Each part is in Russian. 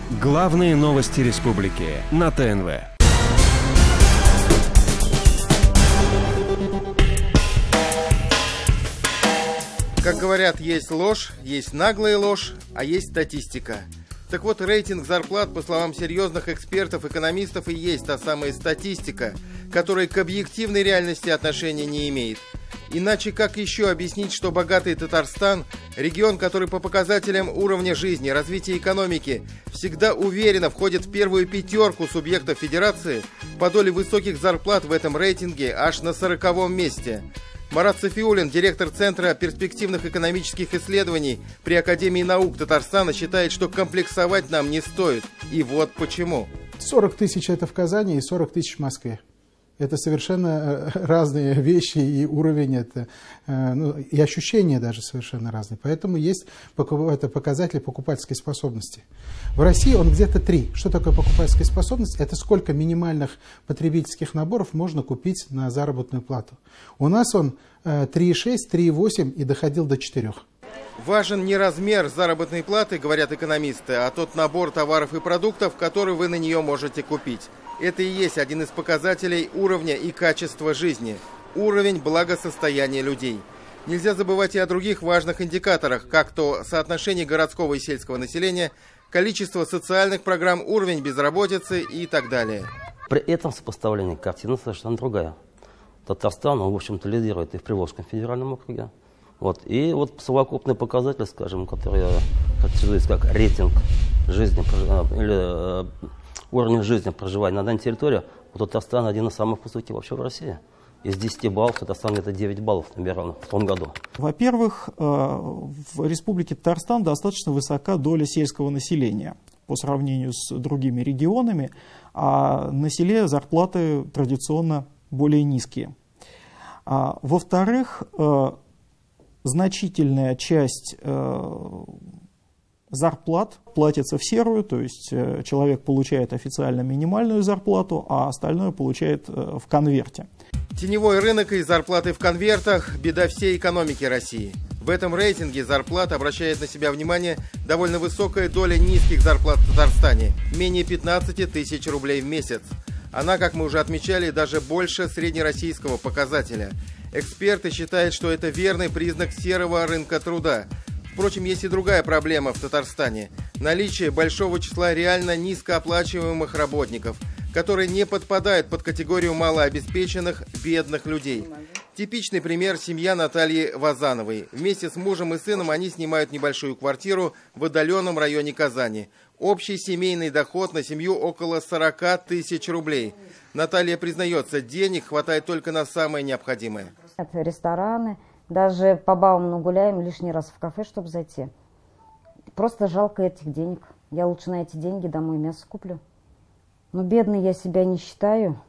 Главные новости республики на ТНВ. Как говорят, есть ложь, есть наглая ложь, а есть статистика. Так вот, рейтинг зарплат, по словам серьезных экспертов, экономистов, и есть та самая статистика, которая к объективной реальности отношения не имеет. Иначе как еще объяснить, что богатый Татарстан, регион, который по показателям уровня жизни, развития экономики, всегда уверенно входит в первую пятерку субъектов федерации, по доле высоких зарплат в этом рейтинге аж на 40-м месте? Марат Сафиуллин, директор Центра перспективных экономических исследований при Академии наук Татарстана, считает, что комплексовать нам не стоит. И вот почему. 40 тысяч это в Казани и 40 тысяч в Москве. Это совершенно разные вещи, и уровень, это, и ощущения даже совершенно разные. Поэтому есть это показатель покупательской способности. В России он где-то 3. Что такое покупательская способность? Это сколько минимальных потребительских наборов можно купить на заработную плату. У нас он 3,6, 3,8 и доходил до 4. Важен не размер заработной платы, говорят экономисты, а тот набор товаров и продуктов, которые вы на нее можете купить. Это и есть один из показателей уровня и качества жизни. Уровень благосостояния людей. Нельзя забывать и о других важных индикаторах, как то соотношение городского и сельского населения, количество социальных программ, уровень безработицы и так далее. При этом сопоставление картина совершенно другая. Татарстан, он, в общем-то, лидирует и в Приволжском федеральном округе. И совокупный показатель, скажем, который характеризуется как рейтинг жизни или уровень жизни проживания на данной территории, у Татарстана один из самых высоких вообще в России. Из 10 баллов Татарстан где-то 9 баллов набирал в том году. Во-первых, в Республике Татарстан достаточно высока доля сельского населения по сравнению с другими регионами, а на селе зарплаты традиционно более низкие. Во-вторых, значительная часть зарплат платится в серую, то есть человек получает официально минимальную зарплату, а остальное получает в конверте. Теневой рынок и зарплаты в конвертах – беда всей экономики России. В этом рейтинге зарплат обращает на себя внимание довольно высокая доля низких зарплат в Татарстане – менее 15 тысяч рублей в месяц. Она, как мы уже отмечали, даже больше среднероссийского показателя. Эксперты считают, что это верный признак серого рынка труда. Впрочем, есть и другая проблема в Татарстане – наличие большого числа реально низкооплачиваемых работников, которые не подпадают под категорию малообеспеченных, бедных людей. Типичный пример – семья Натальи Вазановой. Вместе с мужем и сыном они снимают небольшую квартиру в отдаленном районе Казани. Общий семейный доход на семью около 40 тысяч рублей. Наталья признается, денег хватает только на самое необходимое. Это рестораны. Даже по Бауману гуляем лишний раз в кафе, чтобы зайти. Просто жалко этих денег. Я лучше на эти деньги домой мясо куплю. Но бедной я себя не считаю.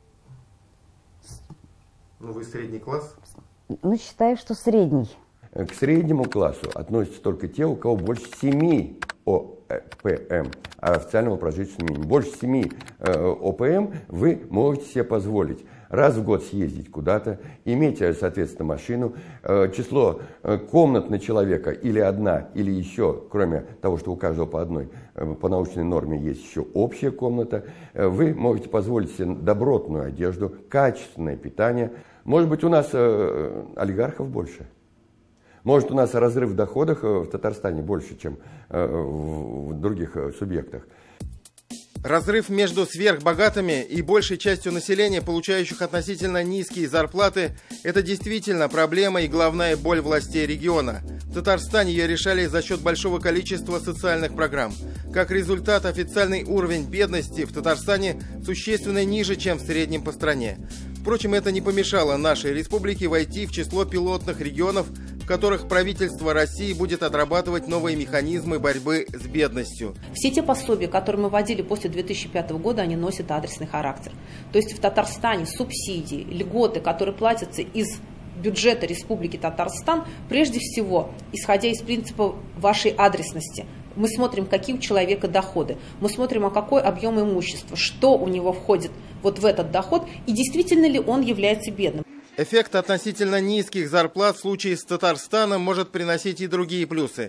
Ну, вы средний класс? Ну, считаю, что средний. К среднему классу относятся только те, у кого больше 7 ОПМ, официального прожиточного минимума. Больше 7 ОПМ вы можете себе позволить раз в год съездить куда-то, иметь, соответственно, машину. Число комнат на человека или одна, или еще, кроме того, что у каждого по одной, по научной норме есть еще общая комната. Вы можете позволить себе добротную одежду, качественное питание. Может быть, у нас олигархов больше. Может, у нас разрыв в доходах в Татарстане больше, чем в других субъектах. Разрыв между сверхбогатыми и большей частью населения, получающих относительно низкие зарплаты, это действительно проблема и главная боль властей региона. В Татарстане ее решали за счет большого количества социальных программ. Как результат, официальный уровень бедности в Татарстане существенно ниже, чем в среднем по стране. Впрочем, это не помешало нашей республике войти в число пилотных регионов, в которых правительство России будет отрабатывать новые механизмы борьбы с бедностью. Все те пособия, которые мы вводили после 2005 года, они носят адресный характер. То есть в Татарстане субсидии, льготы, которые платятся из бюджета Республики Татарстан, прежде всего, исходя из принципа вашей адресности. Мы смотрим, какие у человека доходы, мы смотрим, какой объем имущества, что у него входит вот в этот доход и действительно ли он является бедным. Эффект относительно низких зарплат в случае с Татарстаном может приносить и другие плюсы.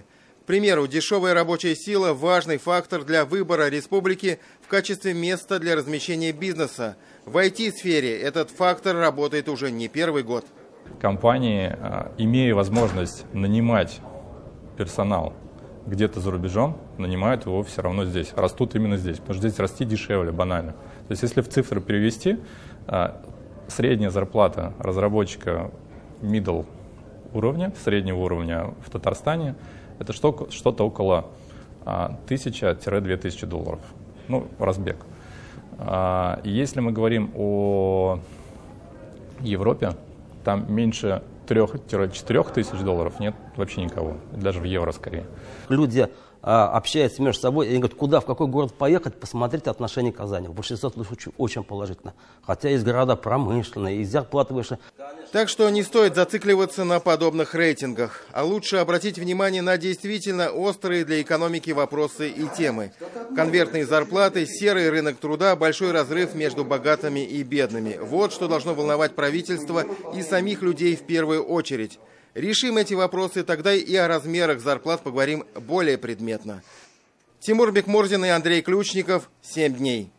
К примеру, дешевая рабочая сила – важный фактор для выбора республики в качестве места для размещения бизнеса. В IT-сфере этот фактор работает уже не первый год. Компании, имея возможность нанимать персонал где-то за рубежом, нанимают его все равно здесь, растут именно здесь, потому что здесь расти дешевле, банально. То есть если в цифры перевести, средняя зарплата разработчика middle уровня, среднего уровня в Татарстане, это что-то около 1000-2000 долларов, ну, разбег. Если мы говорим о Европе, там меньше 3-4 тысяч долларов нет вообще никого, даже в евро скорее. Люди общаются между собой и говорят, куда, в какой город поехать, посмотреть отношение к Казани. В большинстве случаев очень положительно. Хотя есть города промышленные, есть зарплаты выше. Так что не стоит зацикливаться на подобных рейтингах, а лучше обратить внимание на действительно острые для экономики вопросы и темы. Конвертные зарплаты, серый рынок труда, большой разрыв между богатыми и бедными. Вот что должно волновать правительство и самих людей в первую очередь. Решим эти вопросы, тогда и о размерах зарплат поговорим более предметно. Тимур Бекмурзин и Андрей Ключников. 7 дней.